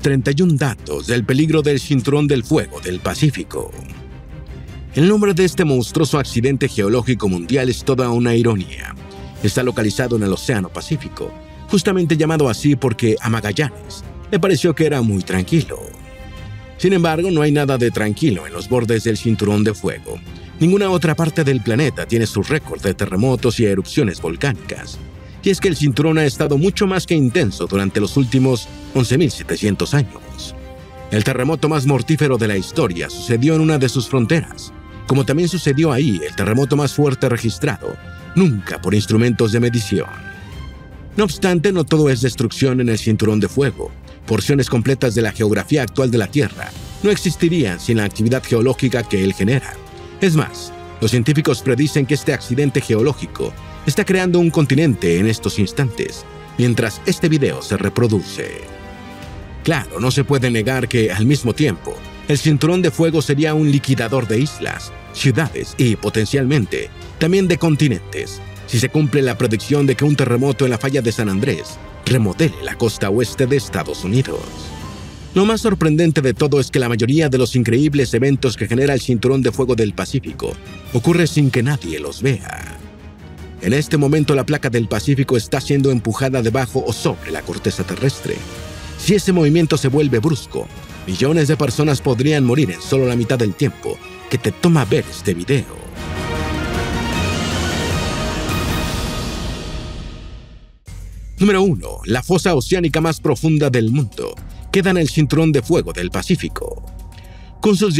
31 datos del peligro del Cinturón del Fuego del Pacífico. El nombre de este monstruoso accidente geológico mundial es toda una ironía. Está localizado en el Océano Pacífico, justamente llamado así porque a Magallanes le pareció que era muy tranquilo. Sin embargo, no hay nada de tranquilo en los bordes del Cinturón de Fuego. Ninguna otra parte del planeta tiene su récord de terremotos y erupciones volcánicas. Y es que el cinturón ha estado mucho más que intenso durante los últimos 11.700 años. El terremoto más mortífero de la historia sucedió en una de sus fronteras, como también sucedió ahí el terremoto más fuerte registrado, nunca por instrumentos de medición. No obstante, no todo es destrucción en el Cinturón de Fuego. Porciones completas de la geografía actual de la Tierra no existirían sin la actividad geológica que él genera. Es más, los científicos predicen que este accidente geológico está creando un continente en estos instantes, mientras este video se reproduce. Claro, no se puede negar que, al mismo tiempo, el Cinturón de Fuego sería un liquidador de islas, ciudades y, potencialmente, también de continentes, si se cumple la predicción de que un terremoto en la falla de San Andrés remodele la costa oeste de Estados Unidos. Lo más sorprendente de todo es que la mayoría de los increíbles eventos que genera el Cinturón de Fuego del Pacífico ocurre sin que nadie los vea. En este momento la placa del Pacífico está siendo empujada debajo o sobre la corteza terrestre. Si ese movimiento se vuelve brusco, millones de personas podrían morir en solo la mitad del tiempo que te toma ver este video. Número 1. La fosa oceánica más profunda del mundo queda en el Cinturón de Fuego del Pacífico. Con sus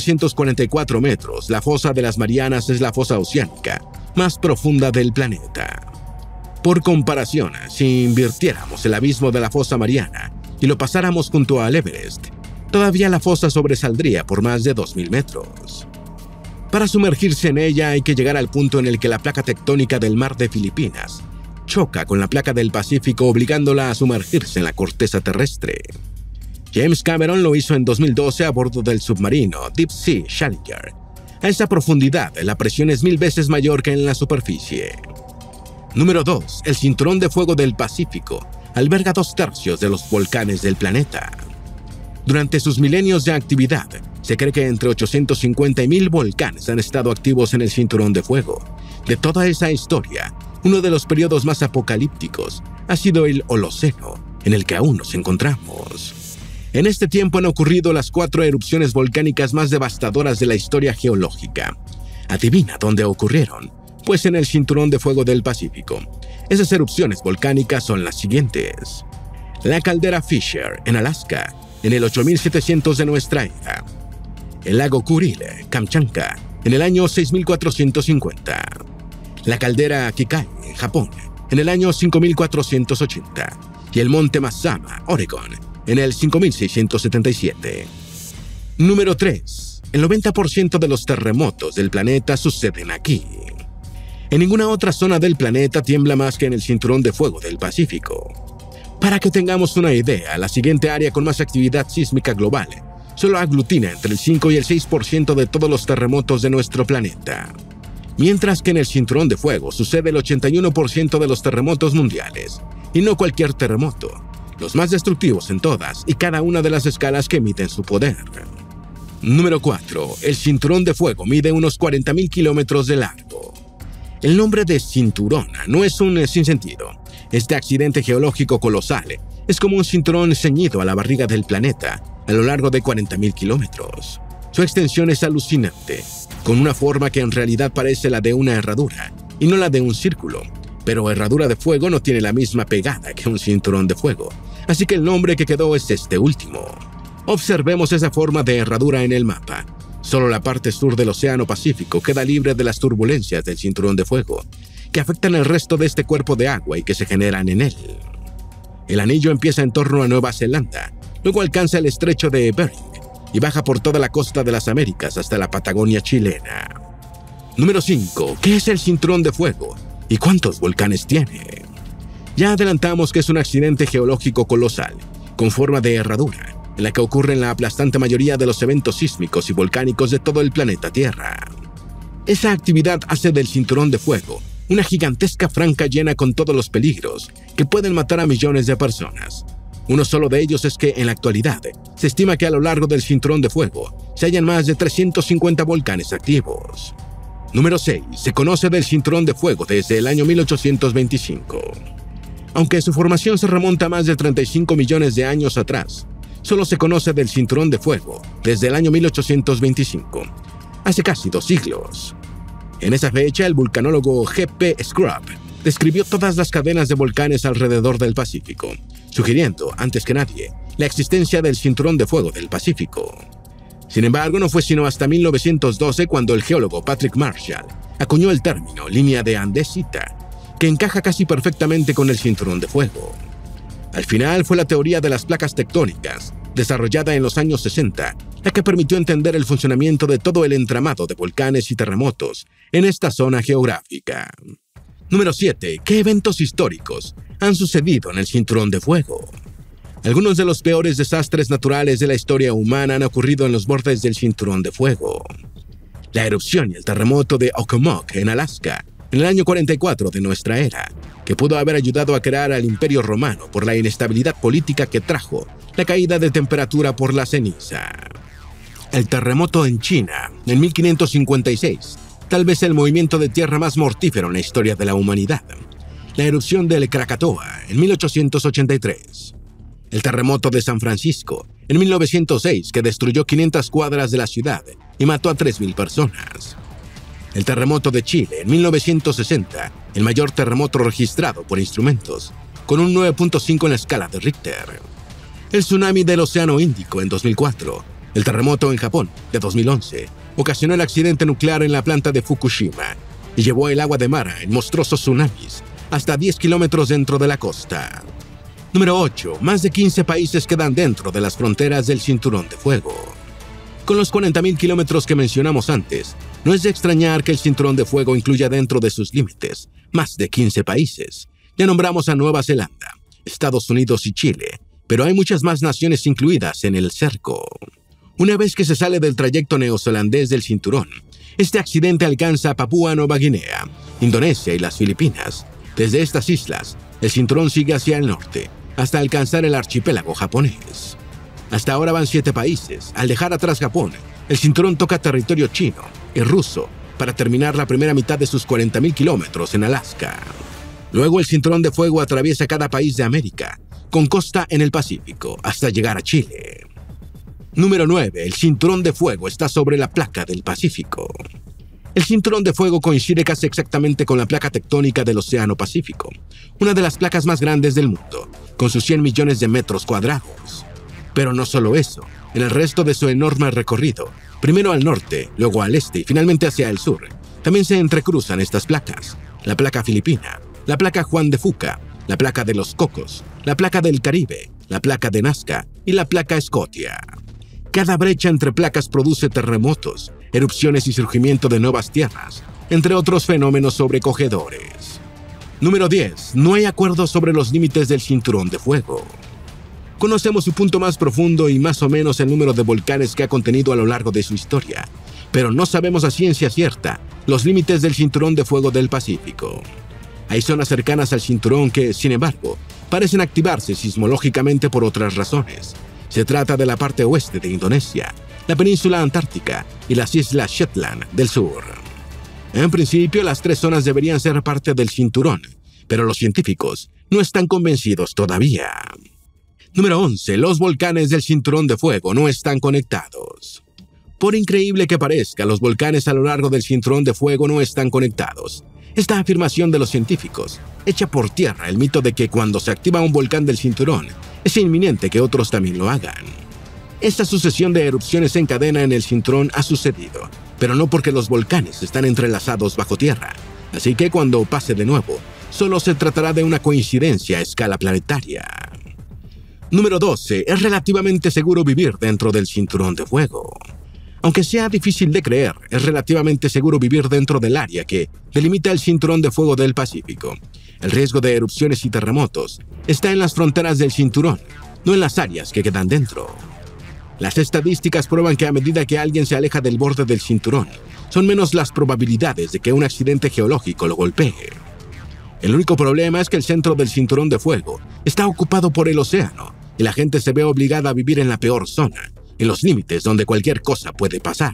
10.944 metros, la fosa de las Marianas es la fosa oceánica más profunda del planeta. Por comparación, si invirtiéramos el abismo de la fosa Mariana y lo pasáramos junto al Everest, todavía la fosa sobresaldría por más de 2.000 metros. Para sumergirse en ella hay que llegar al punto en el que la placa tectónica del mar de Filipinas choca con la placa del Pacífico, obligándola a sumergirse en la corteza terrestre. James Cameron lo hizo en 2012 a bordo del submarino Deep Sea Challenger. A esa profundidad, la presión es 1000 veces mayor que en la superficie. Número 2. El Cinturón de Fuego del Pacífico alberga 2/3 de los volcanes del planeta. Durante sus milenios de actividad, se cree que entre 850 y 1000 volcanes han estado activos en el Cinturón de Fuego. De toda esa historia, uno de los periodos más apocalípticos ha sido el Holoceno, en el que aún nos encontramos. En este tiempo han ocurrido las 4 erupciones volcánicas más devastadoras de la historia geológica. Adivina dónde ocurrieron, pues en el Cinturón de Fuego del Pacífico. Esas erupciones volcánicas son las siguientes: la caldera Fisher en Alaska, en el 8700 de nuestra era; el lago Kuril, Kamchatka, en el año 6450; la caldera Kikai, en Japón, en el año 5480; y el monte Mazama, Oregon, en el 5677. Número 3. El 90% de los terremotos del planeta suceden aquí. En ninguna otra zona del planeta tiembla más que en el Cinturón de Fuego del Pacífico. Para que tengamos una idea, la siguiente área con más actividad sísmica global solo aglutina entre el 5 y el 6% de todos los terremotos de nuestro planeta. Mientras que en el Cinturón de Fuego sucede el 81% de los terremotos mundiales, y no cualquier terremoto, los más destructivos en todas y cada una de las escalas que miden su poder. Número 4. El Cinturón de Fuego mide unos 40.000 kilómetros de largo. El nombre de cinturón no es un sinsentido. Este accidente geológico colosal es como un cinturón ceñido a la barriga del planeta a lo largo de 40.000 kilómetros. Su extensión es alucinante, con una forma que en realidad parece la de una herradura y no la de un círculo. Pero herradura de fuego no tiene la misma pegada que un cinturón de fuego, así que el nombre que quedó es este último. Observemos esa forma de herradura en el mapa. Solo la parte sur del Océano Pacífico queda libre de las turbulencias del Cinturón de Fuego, que afectan el resto de este cuerpo de agua y que se generan en él. El anillo empieza en torno a Nueva Zelanda, luego alcanza el estrecho de Bering y baja por toda la costa de las Américas hasta la Patagonia chilena. Número 5. ¿Qué es el Cinturón de Fuego? ¿Y cuántos volcanes tiene? Ya adelantamos que es un accidente geológico colosal, con forma de herradura, en la que ocurren la aplastante mayoría de los eventos sísmicos y volcánicos de todo el planeta Tierra. Esa actividad hace del Cinturón de Fuego una gigantesca franja llena con todos los peligros que pueden matar a millones de personas. Uno solo de ellos es que, en la actualidad, se estima que a lo largo del cinturón de fuego se hallan más de 350 volcanes activos. Número 6. Se conoce del cinturón de fuego desde el año 1825. Aunque su formación se remonta a más de 35 millones de años atrás, solo se conoce del cinturón de fuego desde el año 1825, hace casi 2 siglos. En esa fecha, el vulcanólogo G.P. Scrubb describió todas las cadenas de volcanes alrededor del Pacífico, sugiriendo, antes que nadie, la existencia del cinturón de fuego del Pacífico. Sin embargo, no fue sino hasta 1912 cuando el geólogo Patrick Marshall acuñó el término línea de andesita, que encaja casi perfectamente con el cinturón de fuego. Al final fue la teoría de las placas tectónicas, desarrollada en los años 60, la que permitió entender el funcionamiento de todo el entramado de volcanes y terremotos en esta zona geográfica. Número 7. ¿Qué eventos históricos han sucedido en el cinturón de fuego? Algunos de los peores desastres naturales de la historia humana han ocurrido en los bordes del cinturón de fuego. La erupción y el terremoto de Occomock en Alaska, en el año 44 de nuestra era, que pudo haber ayudado a crear al Imperio Romano por la inestabilidad política que trajo la caída de temperatura por la ceniza. El terremoto en China, en 1556, tal vez el movimiento de tierra más mortífero en la historia de la humanidad. La erupción del Krakatoa, en 1883. El terremoto de San Francisco, en 1906, que destruyó 500 cuadras de la ciudad y mató a 3.000 personas. El terremoto de Chile, en 1960, el mayor terremoto registrado por instrumentos, con un 9.5 en la escala de Richter. El tsunami del Océano Índico, en 2004. El terremoto en Japón, de 2011, ocasionó el accidente nuclear en la planta de Fukushima y llevó el agua de Mara en monstruosos tsunamis hasta 10 kilómetros dentro de la costa. Número 8. Más de 15 países quedan dentro de las fronteras del cinturón de fuego. Con los 40.000 kilómetros que mencionamos antes, no es de extrañar que el cinturón de fuego incluya dentro de sus límites más de 15 países. Ya nombramos a Nueva Zelanda, Estados Unidos y Chile, pero hay muchas más naciones incluidas en el cerco. Una vez que se sale del trayecto neozelandés del cinturón, este accidente alcanza a Papúa Nueva Guinea, Indonesia y las Filipinas. Desde estas islas, el cinturón sigue hacia el norte, hasta alcanzar el archipiélago japonés. Hasta ahora van 7 países. Al dejar atrás Japón, el cinturón toca territorio chino y ruso para terminar la primera mitad de sus 40.000 kilómetros en Alaska. Luego el cinturón de fuego atraviesa cada país de América, con costa en el Pacífico, hasta llegar a Chile. Número 9. El cinturón de fuego está sobre la placa del Pacífico. El cinturón de fuego coincide casi exactamente con la placa tectónica del Océano Pacífico, una de las placas más grandes del mundo, con sus 100 millones de metros cuadrados. Pero no solo eso, en el resto de su enorme recorrido, primero al norte, luego al este y finalmente hacia el sur, también se entrecruzan estas placas: la placa filipina, la placa Juan de Fuca, la placa de los Cocos, la placa del Caribe, la placa de Nazca y la placa Scotia. Cada brecha entre placas produce terremotos, erupciones y surgimiento de nuevas tierras, entre otros fenómenos sobrecogedores. Número 10. No hay acuerdo sobre los límites del cinturón de fuego. Conocemos su punto más profundo y más o menos el número de volcanes que ha contenido a lo largo de su historia, pero no sabemos a ciencia cierta los límites del cinturón de fuego del Pacífico. Hay zonas cercanas al cinturón que, sin embargo, parecen activarse sismológicamente por otras razones. Se trata de la parte oeste de Indonesia, la península antártica y las islas Shetland del sur. En principio, las 3 zonas deberían ser parte del cinturón, pero los científicos no están convencidos todavía. Número 11. Los volcanes del cinturón de fuego no están conectados. Por increíble que parezca, los volcanes a lo largo del cinturón de fuego no están conectados. Esta afirmación de los científicos echa por tierra el mito de que cuando se activa un volcán del cinturón, es inminente que otros también lo hagan. Esta sucesión de erupciones en cadena en el cinturón ha sucedido, pero no porque los volcanes están entrelazados bajo tierra. Así que cuando pase de nuevo, solo se tratará de una coincidencia a escala planetaria. Número 12. Es relativamente seguro vivir dentro del cinturón de fuego. Aunque sea difícil de creer, es relativamente seguro vivir dentro del área que delimita el cinturón de fuego del Pacífico. El riesgo de erupciones y terremotos está en las fronteras del cinturón, no en las áreas que quedan dentro. Las estadísticas prueban que a medida que alguien se aleja del borde del cinturón, son menos las probabilidades de que un accidente geológico lo golpee. El único problema es que el centro del cinturón de fuego está ocupado por el océano, y la gente se ve obligada a vivir en la peor zona, en los límites donde cualquier cosa puede pasar.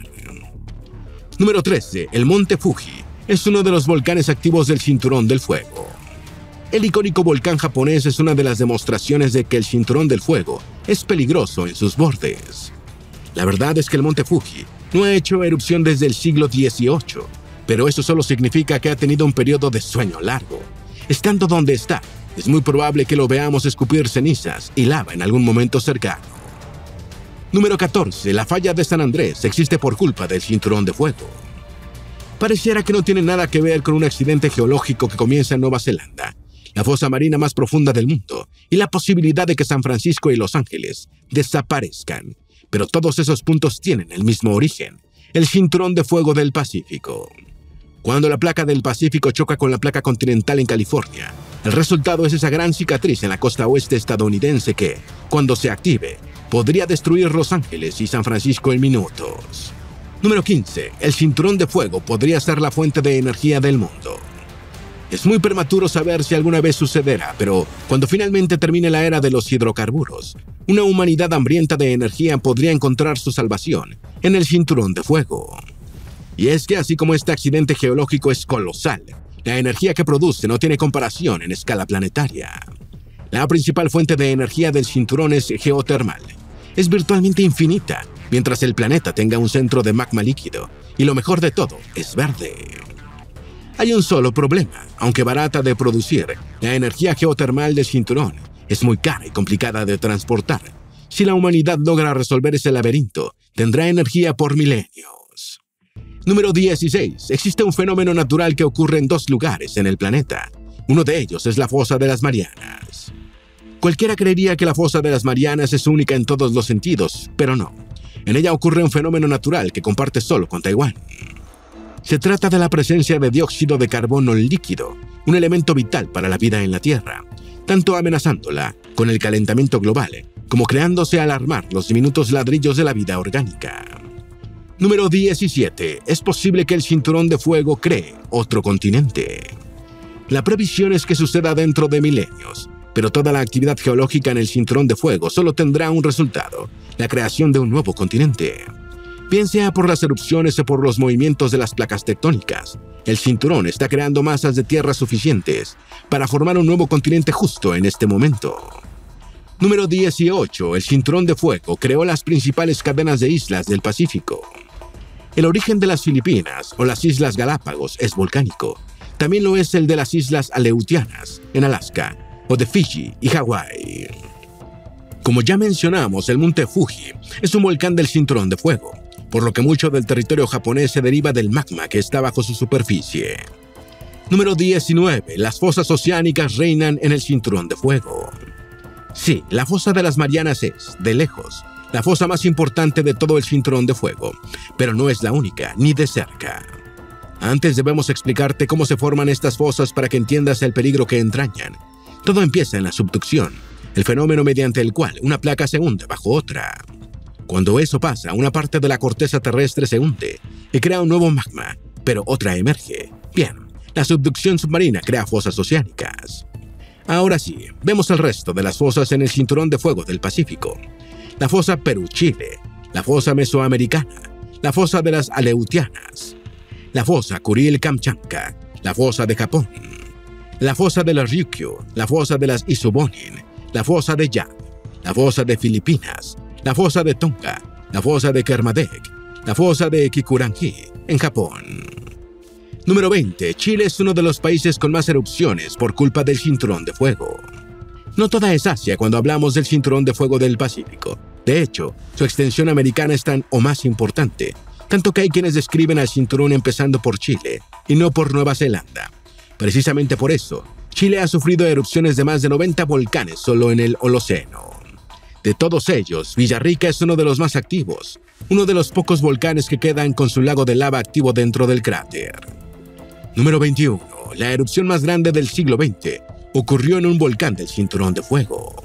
Número 13. El Monte Fuji es uno de los volcanes activos del Cinturón del Fuego. El icónico volcán japonés es una de las demostraciones de que el Cinturón del Fuego es peligroso en sus bordes. La verdad es que el Monte Fuji no ha hecho erupción desde el siglo XVIII, pero eso solo significa que ha tenido un periodo de sueño largo. Estando donde está, es muy probable que lo veamos escupir cenizas y lava en algún momento cercano. Número 14. La falla de San Andrés existe por culpa del Cinturón de Fuego. Pareciera que no tiene nada que ver con un accidente geológico que comienza en Nueva Zelanda, la fosa marina más profunda del mundo, y la posibilidad de que San Francisco y Los Ángeles desaparezcan. Pero todos esos puntos tienen el mismo origen, el Cinturón de Fuego del Pacífico. Cuando la placa del Pacífico choca con la placa continental en California, el resultado es esa gran cicatriz en la costa oeste estadounidense que, cuando se active, podría destruir Los Ángeles y San Francisco en minutos. Número 15. El Cinturón de Fuego podría ser la fuente de energía del mundo. Es muy prematuro saber si alguna vez sucederá, pero cuando finalmente termine la era de los hidrocarburos, una humanidad hambrienta de energía podría encontrar su salvación en el Cinturón de Fuego. Y es que así como este accidente geológico es colosal, la energía que produce no tiene comparación en escala planetaria. La principal fuente de energía del cinturón es geotermal. Es virtualmente infinita, mientras el planeta tenga un centro de magma líquido, y lo mejor de todo, es verde. Hay un solo problema: aunque barata de producir, la energía geotermal del cinturón es muy cara y complicada de transportar. Si la humanidad logra resolver ese laberinto, tendrá energía por milenios. Número 16. Existe un fenómeno natural que ocurre en 2 lugares en el planeta. Uno de ellos es la fosa de las Marianas. Cualquiera creería que la fosa de las Marianas es única en todos los sentidos, pero no. En ella ocurre un fenómeno natural que comparte solo con Taiwán. Se trata de la presencia de dióxido de carbono líquido, un elemento vital para la vida en la Tierra, tanto amenazándola con el calentamiento global, como creándose al armar los diminutos ladrillos de la vida orgánica. Número 17. Es posible que el Cinturón de Fuego cree otro continente. La previsión es que suceda dentro de milenios, pero toda la actividad geológica en el Cinturón de Fuego solo tendrá un resultado: la creación de un nuevo continente. Bien sea por las erupciones o por los movimientos de las placas tectónicas, el cinturón está creando masas de tierra suficientes para formar un nuevo continente justo en este momento. Número 18. El Cinturón de Fuego creó las principales cadenas de islas del Pacífico. El origen de las Filipinas o las Islas Galápagos es volcánico. También lo es el de las Islas Aleutianas, en Alaska, o de Fiji y Hawái. Como ya mencionamos, el Monte Fuji es un volcán del Cinturón de Fuego, por lo que mucho del territorio japonés se deriva del magma que está bajo su superficie. Número 19. Las fosas oceánicas reinan en el Cinturón de Fuego. Sí, la fosa de las Marianas es, de lejos, la fosa más importante de todo el Cinturón de Fuego, pero no es la única, ni de cerca. Antes debemos explicarte cómo se forman estas fosas para que entiendas el peligro que entrañan. Todo empieza en la subducción, el fenómeno mediante el cual una placa se hunde bajo otra. Cuando eso pasa, una parte de la corteza terrestre se hunde y crea un nuevo magma, pero otra emerge. Bien, la subducción submarina crea fosas oceánicas. Ahora sí, vemos el resto de las fosas en el Cinturón de Fuego del Pacífico. La fosa Perú-Chile, la fosa mesoamericana, la fosa de las Aleutianas, la fosa Kuril-Kamchatka, la fosa de Japón, la fosa de las Ryukyu, la fosa de las Isobonin, la fosa de Yap, la fosa de Filipinas, la fosa de Tonga, la fosa de Kermadec, la fosa de Kikurangi, en Japón. Número 20. Chile es uno de los países con más erupciones por culpa del Cinturón de Fuego. No toda es Asia cuando hablamos del Cinturón de Fuego del Pacífico. De hecho, su extensión americana es tan o más importante, tanto que hay quienes describen al cinturón empezando por Chile y no por Nueva Zelanda. Precisamente por eso, Chile ha sufrido erupciones de más de 90 volcanes solo en el Holoceno. De todos ellos, Villarrica es uno de los más activos, uno de los pocos volcanes que quedan con su lago de lava activo dentro del cráter. Número 21. La erupción más grande del siglo XX ocurrió en un volcán del Cinturón de Fuego.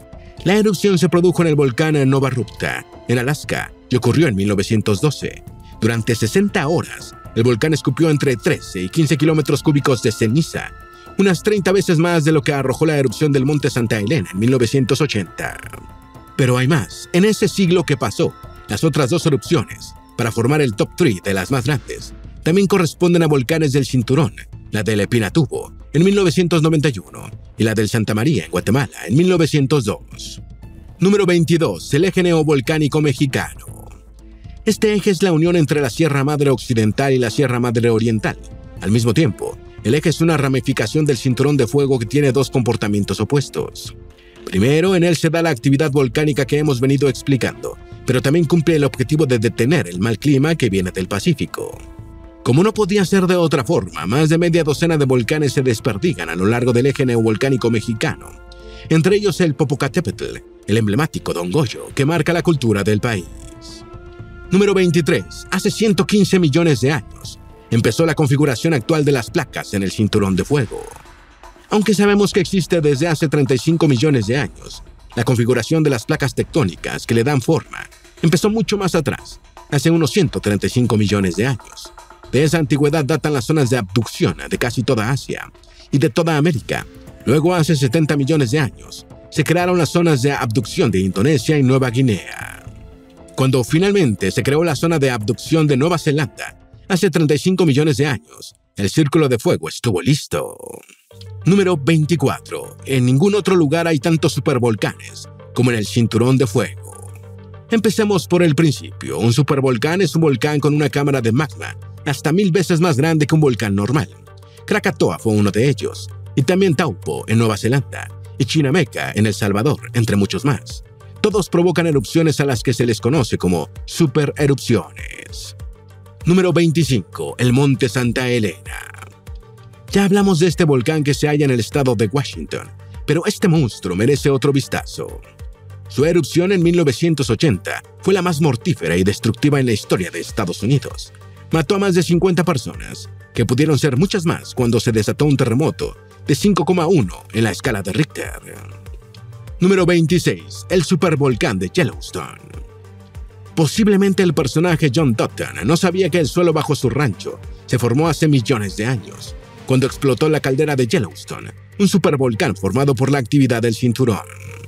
La erupción se produjo en el volcán Nova Rupta, en Alaska, y ocurrió en 1912. Durante 60 horas, el volcán escupió entre 13 y 15 kilómetros cúbicos de ceniza, unas 30 veces más de lo que arrojó la erupción del monte Santa Elena en 1980. Pero hay más. En ese siglo que pasó, las otras dos erupciones, para formar el top 3 de las más grandes, también corresponden a volcanes del cinturón, la del Pinatubo en 1991 y la del Santa María en Guatemala en 1902. Número 22. El eje neovolcánico mexicano. Este eje es la unión entre la Sierra Madre Occidental y la Sierra Madre Oriental. Al mismo tiempo, el eje es una ramificación del cinturón de fuego que tiene dos comportamientos opuestos. Primero, en él se da la actividad volcánica que hemos venido explicando, pero también cumple el objetivo de detener el mal clima que viene del Pacífico. Como no podía ser de otra forma, más de media docena de volcanes se desperdigan a lo largo del eje neovolcánico mexicano, entre ellos el Popocatépetl, el emblemático Don Goyo, que marca la cultura del país. Número 23. Hace 115 millones de años, empezó la configuración actual de las placas en el cinturón de fuego. Aunque sabemos que existe desde hace 35 millones de años, la configuración de las placas tectónicas que le dan forma empezó mucho más atrás, hace unos 135 millones de años. De esa antigüedad datan las zonas de abducción de casi toda Asia y de toda América. Luego, hace 70 millones de años, se crearon las zonas de abducción de Indonesia y Nueva Guinea. Cuando finalmente se creó la zona de abducción de Nueva Zelanda, hace 35 millones de años, el círculo de fuego estuvo listo. Número 24. En ningún otro lugar hay tantos supervolcanes como en el cinturón de fuego. Empecemos por el principio. Un supervolcán es un volcán con una cámara de magma hasta 1000 veces más grande que un volcán normal. Krakatoa fue uno de ellos, y también Taupo en Nueva Zelanda, y Chinameca en El Salvador, entre muchos más. Todos provocan erupciones a las que se les conoce como supererupciones. Número 25. El monte Santa Elena. Ya hablamos de este volcán que se halla en el estado de Washington, pero este monstruo merece otro vistazo. Su erupción en 1980 fue la más mortífera y destructiva en la historia de Estados Unidos. Mató a más de 50 personas, que pudieron ser muchas más cuando se desató un terremoto de 5,1 en la escala de Richter. Número 26. El supervolcán de Yellowstone. Posiblemente el personaje John Dutton no sabía que el suelo bajo su rancho se formó hace millones de años, cuando explotó la caldera de Yellowstone, un supervolcán formado por la actividad del cinturón.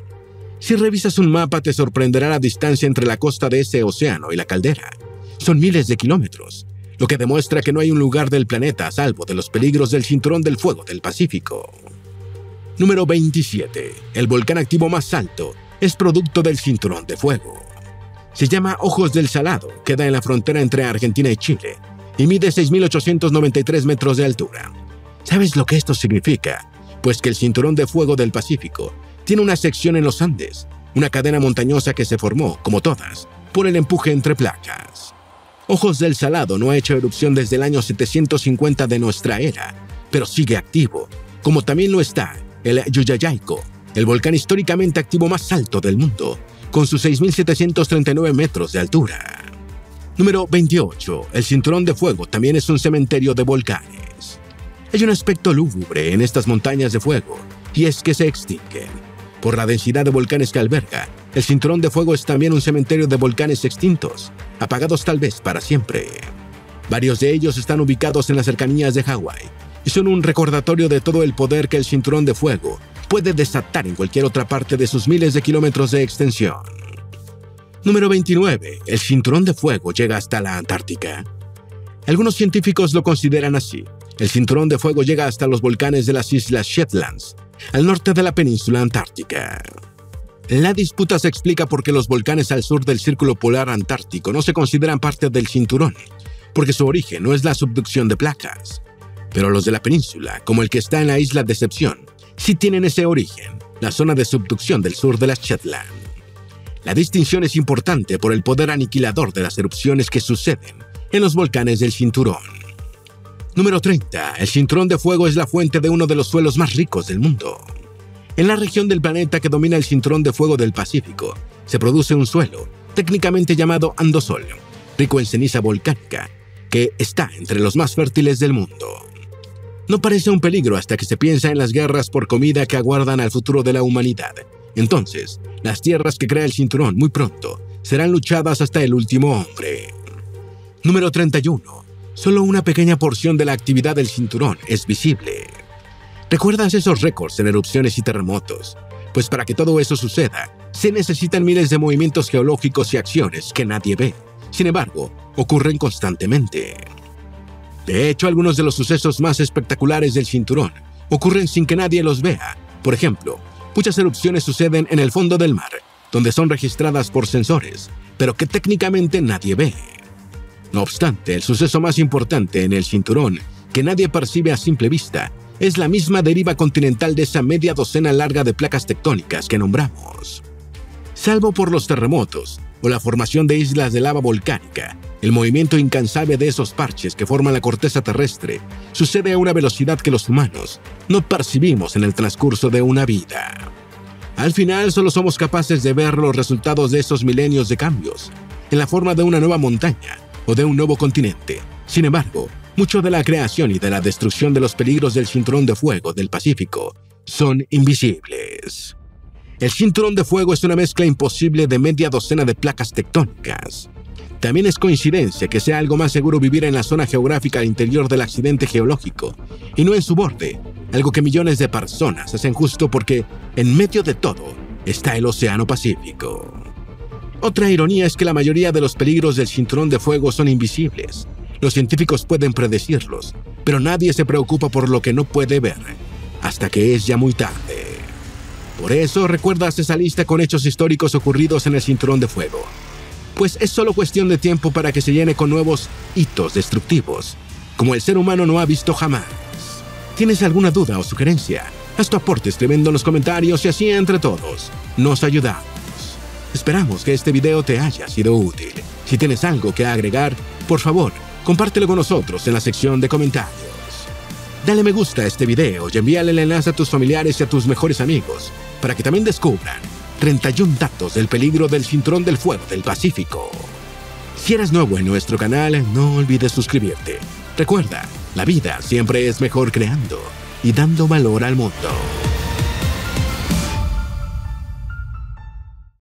Si revisas un mapa te sorprenderá la distancia entre la costa de ese océano y la caldera. Son miles de kilómetros, lo que demuestra que no hay un lugar del planeta a salvo de los peligros del cinturón del fuego del Pacífico. Número 27. El volcán activo más alto es producto del cinturón de fuego. Se llama Ojos del Salado, queda en la frontera entre Argentina y Chile, y mide 6.893 metros de altura. ¿Sabes lo que esto significa? Pues que el cinturón de fuego del Pacífico tiene una sección en los Andes, una cadena montañosa que se formó, como todas, por el empuje entre placas. Ojos del Salado no ha hecho erupción desde el año 750 de nuestra era, pero sigue activo, como también lo está el Yuyayaico, el volcán históricamente activo más alto del mundo, con sus 6.739 metros de altura. Número 28. El cinturón de fuego también es un cementerio de volcanes. Hay un aspecto lúgubre en estas montañas de fuego, y es que se extinguen. Por la densidad de volcanes que alberga, el cinturón de fuego es también un cementerio de volcanes extintos, apagados tal vez para siempre. Varios de ellos están ubicados en las cercanías de Hawái, y son un recordatorio de todo el poder que el cinturón de fuego puede desatar en cualquier otra parte de sus miles de kilómetros de extensión. Número 29. El cinturón de fuego llega hasta la Antártica. Algunos científicos lo consideran así. El cinturón de fuego llega hasta los volcanes de las Islas Shetlands, al norte de la península antártica. La disputa se explica porque los volcanes al sur del Círculo Polar Antártico no se consideran parte del cinturón, porque su origen no es la subducción de placas. Pero los de la península, como el que está en la isla Decepción, sí tienen ese origen, la zona de subducción del sur de las Shetland. La distinción es importante por el poder aniquilador de las erupciones que suceden en los volcanes del cinturón. Número 30. El cinturón de fuego es la fuente de uno de los suelos más ricos del mundo. En la región del planeta que domina el cinturón de fuego del Pacífico, se produce un suelo, técnicamente llamado andosol, rico en ceniza volcánica, que está entre los más fértiles del mundo. No parece un peligro hasta que se piensa en las guerras por comida que aguardan al futuro de la humanidad. Entonces, las tierras que crea el cinturón muy pronto serán luchadas hasta el último hombre. Número 31. Solo una pequeña porción de la actividad del cinturón es visible. ¿Recuerdas esos récords en erupciones y terremotos? Pues para que todo eso suceda, se necesitan miles de movimientos geológicos y acciones que nadie ve. Sin embargo, ocurren constantemente. De hecho, algunos de los sucesos más espectaculares del cinturón ocurren sin que nadie los vea. Por ejemplo, muchas erupciones suceden en el fondo del mar, donde son registradas por sensores, pero que técnicamente nadie ve. No obstante, el suceso más importante en el cinturón, que nadie percibe a simple vista, es la misma deriva continental de esa media docena larga de placas tectónicas que nombramos. Salvo por los terremotos o la formación de islas de lava volcánica, el movimiento incansable de esos parches que forman la corteza terrestre sucede a una velocidad que los humanos no percibimos en el transcurso de una vida. Al final, solo somos capaces de ver los resultados de esos milenios de cambios, en la forma de una nueva montaña o de un nuevo continente. Sin embargo, mucho de la creación y de la destrucción de los peligros del cinturón de fuego del Pacífico son invisibles. El cinturón de fuego es una mezcla imposible de media docena de placas tectónicas. También es coincidencia que sea algo más seguro vivir en la zona geográfica al interior del accidente geológico y no en su borde, algo que millones de personas hacen justo porque en medio de todo está el Océano Pacífico. Otra ironía es que la mayoría de los peligros del cinturón de fuego son invisibles. Los científicos pueden predecirlos, pero nadie se preocupa por lo que no puede ver, hasta que es ya muy tarde. Por eso, ¿recuerdas esa lista con hechos históricos ocurridos en el cinturón de fuego? Pues es solo cuestión de tiempo para que se llene con nuevos hitos destructivos, como el ser humano no ha visto jamás. ¿Tienes alguna duda o sugerencia? Haz tu aporte escribiendo en los comentarios y así entre todos nos ayudamos. Esperamos que este video te haya sido útil. Si tienes algo que agregar, por favor, compártelo con nosotros en la sección de comentarios. Dale me gusta a este video y envíale el enlace a tus familiares y a tus mejores amigos para que también descubran 31 datos del peligro del cinturón del fuego del Pacífico. Si eres nuevo en nuestro canal, no olvides suscribirte. Recuerda, la vida siempre es mejor creando y dando valor al mundo.